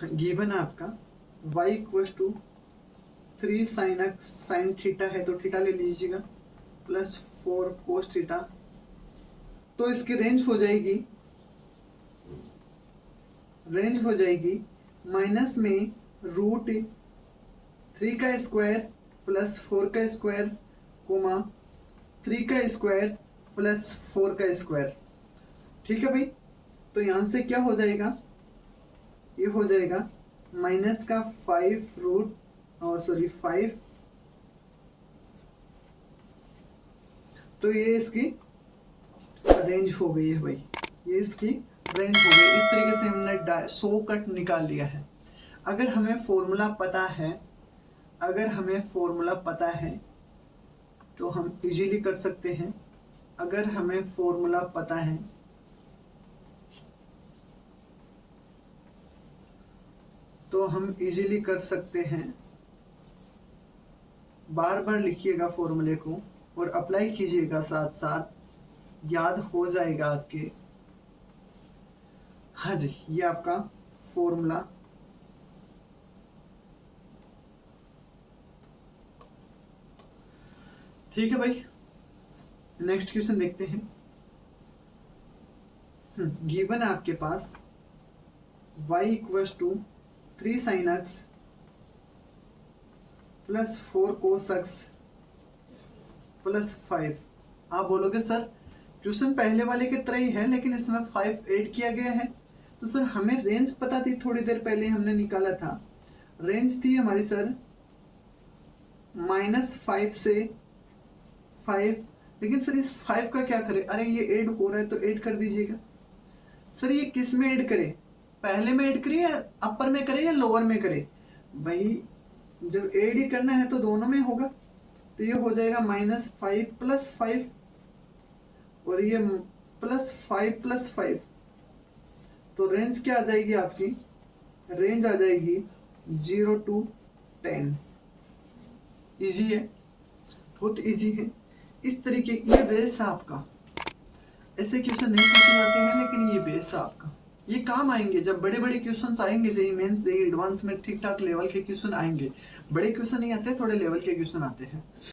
Given है आपका y equal to 3 sine x, sine theta है तो थीटा ले लीजिएगा, प्लस 4 कोस थीटा। तो इसकी रेंज हो जाएगी माइनस में रूट 3 का स्क्वायर प्लस 4 का स्क्वायर कोमा 3 का स्क्वायर प्लस 4 का स्क्वायर। ठीक है भाई, तो यहां से क्या हो जाएगा, ये हो जाएगा माइनस का 5 रूट 5। तो ये इसकी रेंज हो गई है भाई, ये इसकी रेंज हो गई। इस तरीके से हमने 100 कट निकाल लिया है। अगर हमें फॉर्मूला पता है तो हम इजीली कर सकते हैं। अगर हमें फॉर्मूला पता है तो हम इजीली कर सकते हैं। बार बार लिखिएगा फॉर्मूले को और अप्लाई कीजिएगा, साथ साथ याद हो जाएगा आपके। हाँ जी, ये आपका फॉर्मूला। ठीक है भाई, नेक्स्ट क्वेश्चन देखते हैं। गिवन है आपके पास y equal to 3 sine x plus 4 cos x plus 5। आप बोलोगे सर क्वेश्चन पहले वाले की तरह ही है लेकिन इसमें 5 ऐड किया गया है। तो सर हमें रेंज पता थी, थोड़ी देर पहले हमने निकाला था। रेंज थी हमारी सर -5 से 5, लेकिन सर इस 5 का क्या करें? अरे ये ऐड हो रहा है तो ऐड कर दीजिएगा। सर ये किस में ऐड करें, पहले में ऐड करें या अपर में करें या लोअर में करें? भाई जब ऐड ही करना है तो दोनों में होगा। तो ये हो जाएगा -5 प्लस 5 और ये +5 प्लस 5। तो रेंज क्या आ जाएगी आपकी? रेंज आ जाएगी 0 to 10। इजी है, बहुत इजी है। इस तरीके ये बेस है आपका। ऐसे क्वेश्चन नहीं पूछे जाते हैं लेकिन ये बेस है आपका। ये काम आएंगे जब बड़े बड़े क्वेश्चंस आएंगे, जेईई मेंस जेईई एडवांस में ठीक ठाक लेवल के क्वेश्चन आएंगे। बड़े क्वेश्चन नहीं आते, थोड़े लेवल के क्वेश्चन आते हैं।